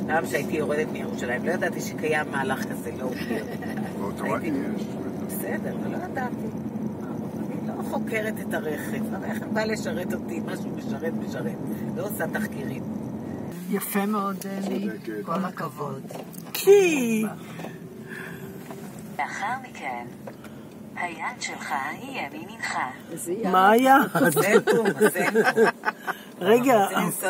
פעם שהייתי יורדת מירושלים, לא ידעתי שקיים מהלך כזה, לא הופיע. באוטומטי יש. בסדר, אבל לא ידעתי. אני לא חוקרת את הרכב. הרכב בא לשרת אותי, משהו משרת. לא עושה תחקירים. יפה מאוד, דני. כל הכבוד. כי... לאחר מכן, היד שלך יהיה מימינך. מה היה? זה טוב. רגע.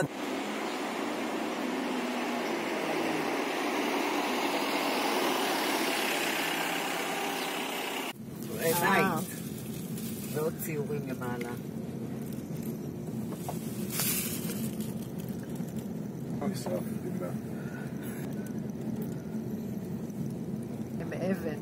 נייט. ועוד ציורים למעלה. נשרף, תמנה. הם אבן.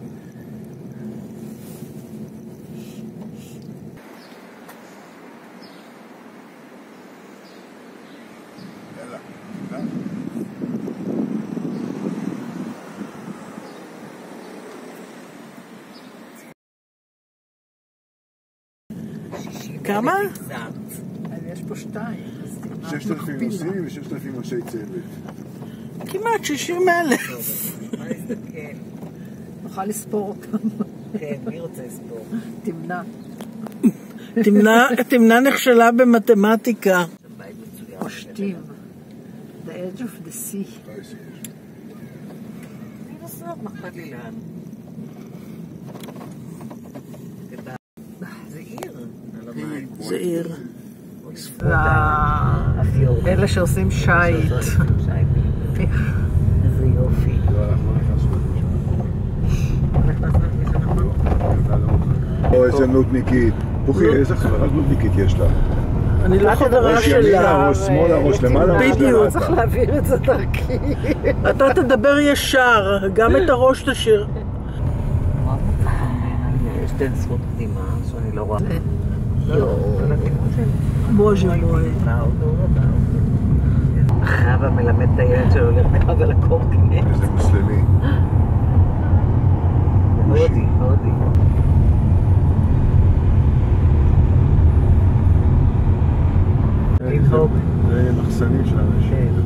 יאללה, תמנה. כמה? אז יש פה 2. 6,000 נוסעים ו6,000 אנשי צוות. כמעט 60,000. מה נסתכל? נוכל לספור אותם. כן, מי רוצה לספור? תמנה נכשלה במתמטיקה. פושטים. The edge of the sea. אני נוסעת, מה אכפת לי לאן? זה עיר. זה עיר. אלה שעושים שייט. איזה יופי. או איזה נודניקית. בוכי, איזה חברה נודניקית יש לה? אני לא חברה שלה. ראש ימינה, ראש שמאלה, ראש למעלה. בדיוק. צריך להעביר את זה דרכי. אתה תדבר ישר, גם את הראש תשאיר. יש תן זכות קדימה שאני לא רואה. בוז'ה בואי. חווה מלמד את הילד שלו לרכב על הקורקינט. איזה מוסלמי. הודי. זה מחסנים של אנשים.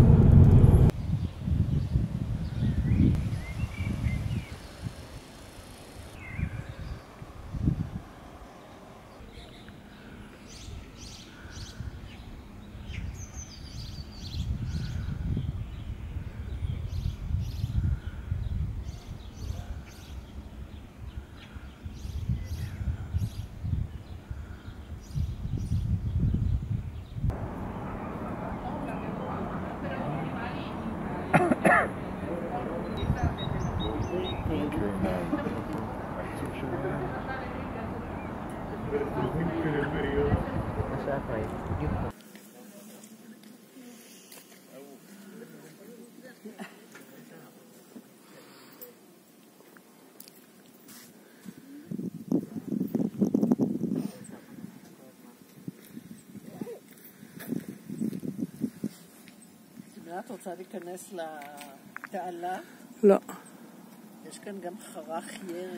את רוצה להיכנס לתעלה? לא. יש כאן גם חרך ירי.